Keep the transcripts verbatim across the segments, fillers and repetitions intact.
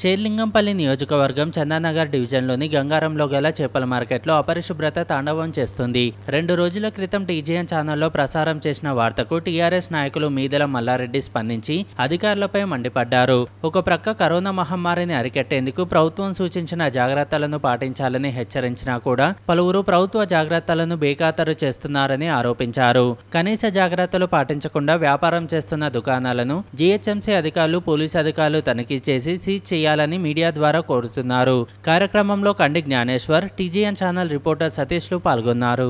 షేర్లింగంపల్లి నియోజకవర్గం చందానగర్ డివిజన్లోని గంగారంలో గల చేపల మార్కెట్లో అపరిశుభ్రత తాండవం చేస్తుంది. రెండు రోజుల క్రితం టీజీఎన్ ఛానల్లో ప్రసారం చేసిన వార్తకు టీఆర్ఎస్ నాయకులు మీదెల మల్లారెడ్డి స్పందించి అధికారులపై మండిపడ్డారు. ఒక ప్రక్క కరోనా మహమ్మారిని అరికట్టేందుకు ప్రభుత్వం సూచించిన జాగ్రత్తలను పాటించాలని హెచ్చరించినా కూడా పలువురు ప్రభుత్వ జాగ్రత్తలను బేఖాతరు చేస్తున్నారని ఆరోపించారు. కనీస జాగ్రత్తలు పాటించకుండా వ్యాపారం చేస్తున్న దుకాణాలను జీహెచ్ఎంసీ అధికారులు, పోలీసు అధికారులు తనిఖీ చేసి సీజ్ చేయాలని మీడియా ద్వారా కోరుతున్నారు. కార్యక్రమంలో కండి జ్ఞానేశ్వర్, టీజీఎన్ ఛానల్ రిపోర్టర్ సతీష్లు పాల్గొన్నారు.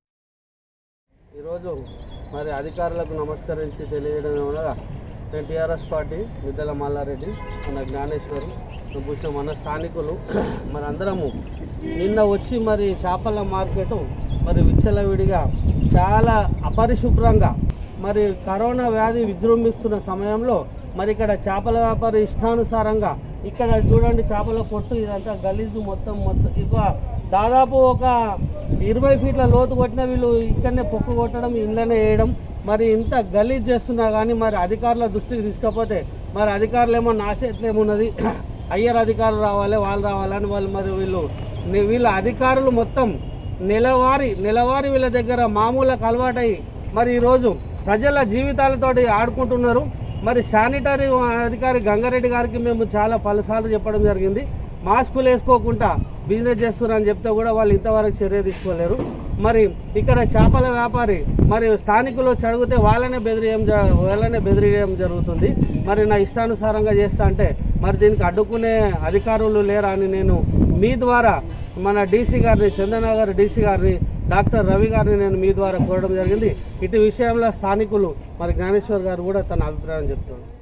ఈరోజు మరి అధికారులకు నమస్కరించి తెలియడం వల్ల టీఆర్ఎస్ పార్టీ మీదెల మల్లారెడ్డి, మన జ్ఞానేశ్వర్, భూషణ, మన స్థానికులు మరి అందరము నిన్న వచ్చి మరి చేపల మార్కెట్ మరి విచ్చలవిడిగా చాలా అపరిశుభ్రంగా మరి కరోనా వ్యాధి విజృంభిస్తున్న సమయంలో మరి ఇక్కడ చేపల వ్యాపారి ఇష్టానుసారంగా ఇక్కడ చూడండి చేపల పొట్టు ఇదంతా గలీజు మొత్తం మొత్తం ఇక దాదాపు ఒక ఇరవై ఫీట్ల లోతు కొట్టిన వీళ్ళు ఇక్కడనే పొక్కు కొట్టడం, ఇళ్ళనే వేయడం, మరి ఇంత గలీజ్ చేస్తున్నా కానీ మరి అధికారుల దృష్టికి తీసుకపోతే మరి అధికారులు ఏమో నా చేతిలో ఏమున్నది, అయ్యర్ అధికారులు రావాలి, వాళ్ళు రావాలని వాళ్ళు మరి వీళ్ళు వీళ్ళ అధికారులు మొత్తం నెలవారీ నెలవారీ వీళ్ళ దగ్గర మామూలుగా అలవాటై మరి ఈరోజు ప్రజల జీవితాలతోటి ఆడుకుంటున్నారు. మరి శానిటరీ అధికారి గంగారెడ్డి గారికి మేము చాలా పలుసార్లు చెప్పడం జరిగింది. మాస్కులు వేసుకోకుండా బిజినెస్ చేస్తున్నారని చెప్తే కూడా వాళ్ళు ఇంతవరకు చర్య తీసుకోలేరు. మరి ఇక్కడ చేపల వ్యాపారి మరి స్థానికులు చడిగితే వాళ్ళనే బెదిరియడం వాళ్ళనే బెదిరియడం జరుగుతుంది. మరి నా ఇష్టానుసారంగా చేస్తా అంటే మరి దీనికి అడ్డుకునే అధికారులు లేరా అని నేను మీ ద్వారా మన డీసీ గారిని, చందనగర్ డీసీ గారిని, డాక్టర్ రవి గారిని నేను మీ ద్వారా కోరడం జరిగింది. ఇటు విషయంలో స్థానికులు మరి జ్ఞానేశ్వర్ గారు కూడా తన అభిప్రాయం చెప్తున్నారు.